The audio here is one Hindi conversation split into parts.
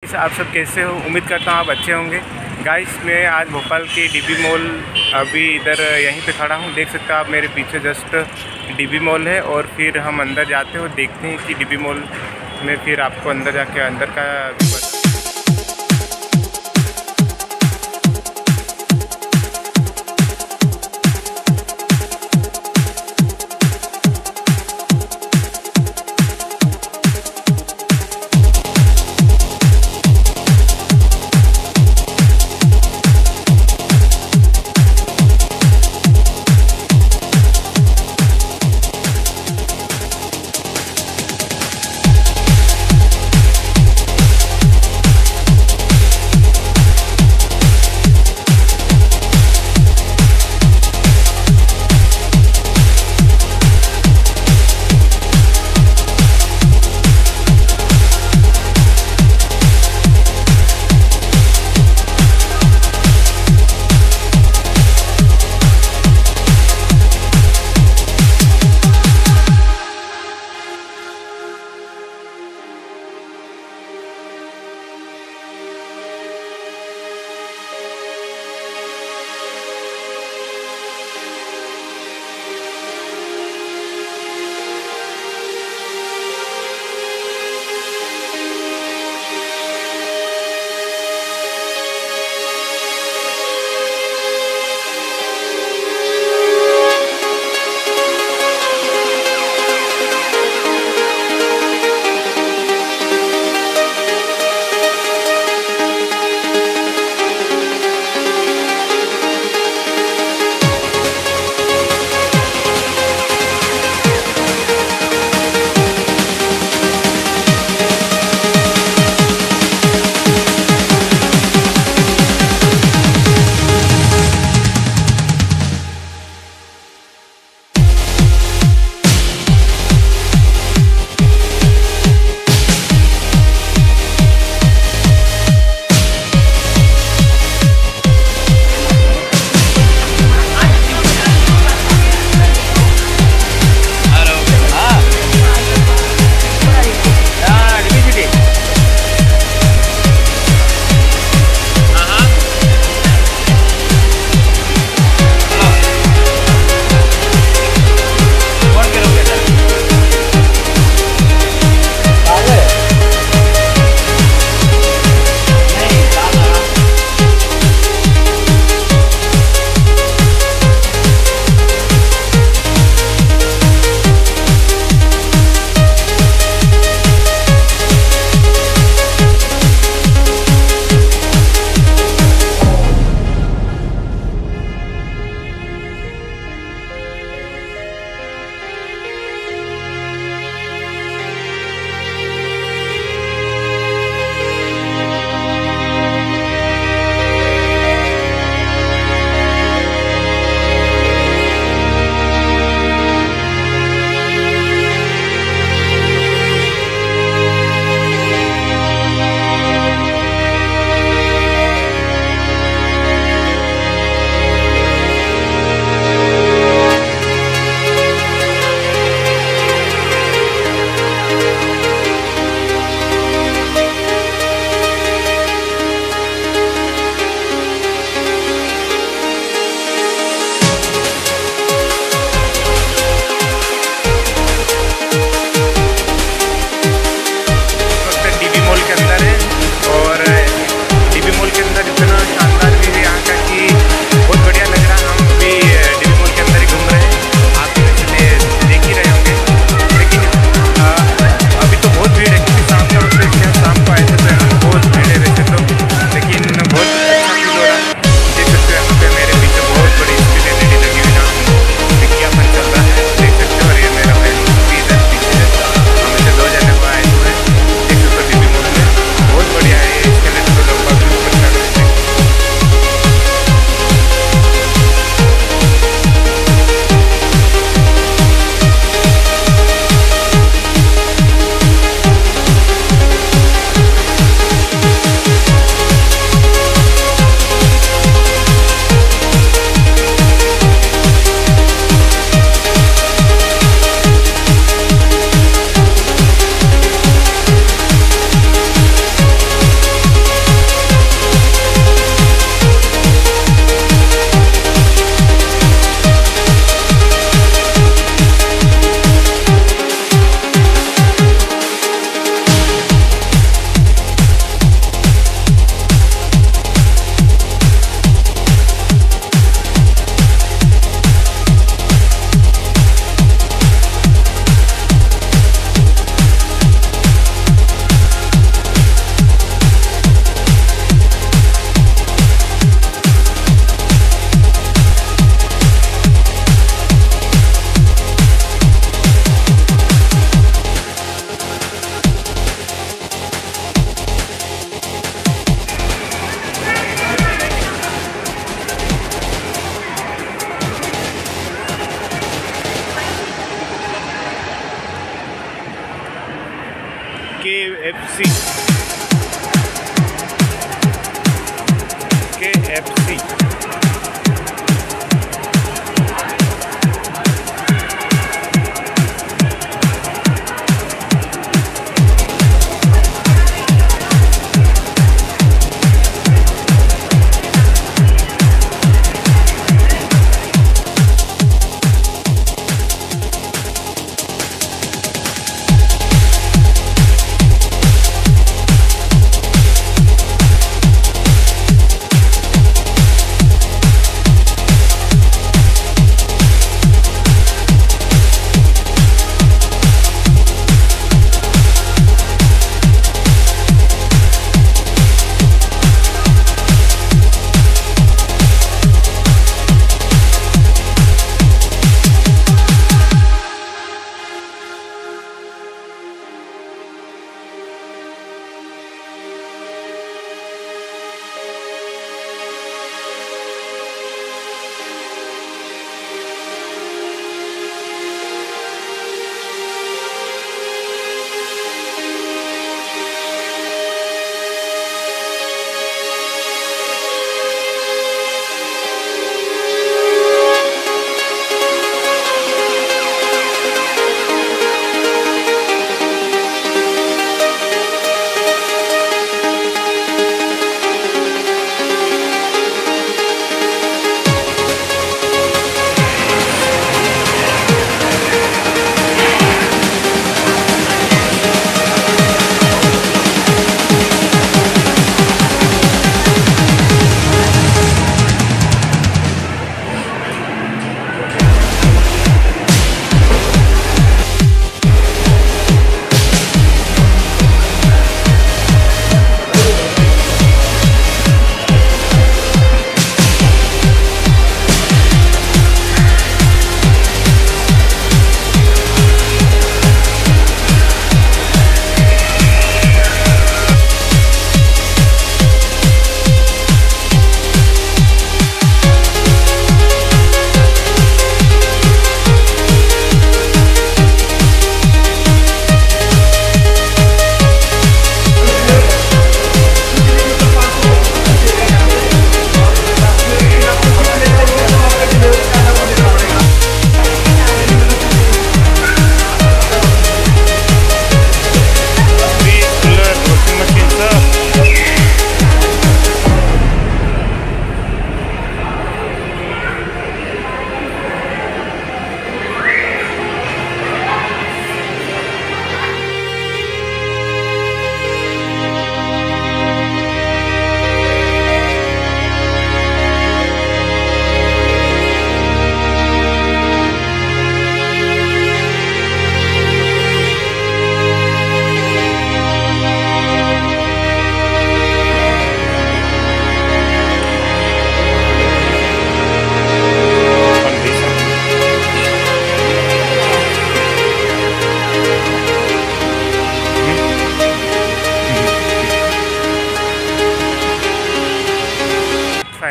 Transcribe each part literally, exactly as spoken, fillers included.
आप सब कैसे हो? उम्मीद करता हूँ आप अच्छे होंगे। गाइस, मैं आज भोपाल की डीबी मॉल अभी इधर यहीं पे खड़ा हूँ। देख सकते हो आप मेरे पीछे जस्ट डीबी मॉल है। और फिर हम अंदर जाते हैं और देखते हैं कि डीबी मॉल में फिर आपको अंदर जाके अंदर का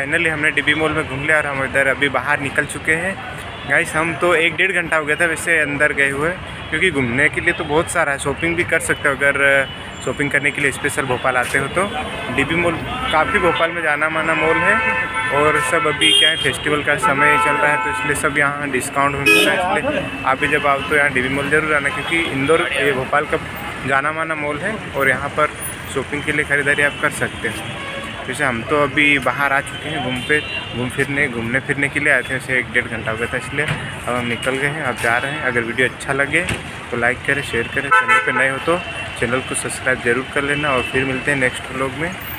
फाइनली हमने डीबी मॉल में घूम लिया और हम इधर अभी बाहर निकल चुके हैं। गाइस हम तो एक डेढ़ घंटा हो गया था वैसे अंदर गए हुए, क्योंकि घूमने के लिए तो बहुत सारा है, शॉपिंग भी कर सकते हो अगर शॉपिंग करने के लिए स्पेशल भोपाल आते हो तो। डीबी मॉल काफ़ी भोपाल में जाना माना मॉल है, और सब अभी क्या है फेस्टिवल का समय चल रहा है तो इसलिए सब यहाँ डिस्काउंट में मिलता है। इसलिए आप भी जब आओ तो यहाँ डीबी मॉल जरूर आना, क्योंकि इंदौर ये भोपाल का जाना माना मॉल है और यहाँ पर शॉपिंग के लिए ख़रीदारी आप कर सकते हैं। जैसे हम तो अभी बाहर आ चुके हैं घूम पे घूम फिरने घूमने फिरने के लिए आए थे, वैसे एक डेढ़ घंटा हो गया था, इसलिए अब हम निकल गए हैं, अब जा रहे हैं। अगर वीडियो अच्छा लगे तो लाइक करें, शेयर करें, चैनल पे नए हो तो चैनल को सब्सक्राइब जरूर कर लेना, और फिर मिलते हैं नेक्स्ट व्लॉग में।